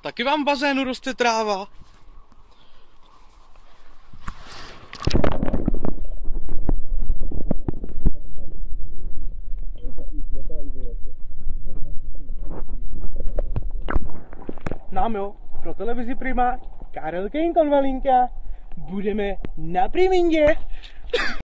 Taky vám v bazénu roste tráva? Nám jo, pro televizi Prima, Karel Konvalinka, budeme na Primindě.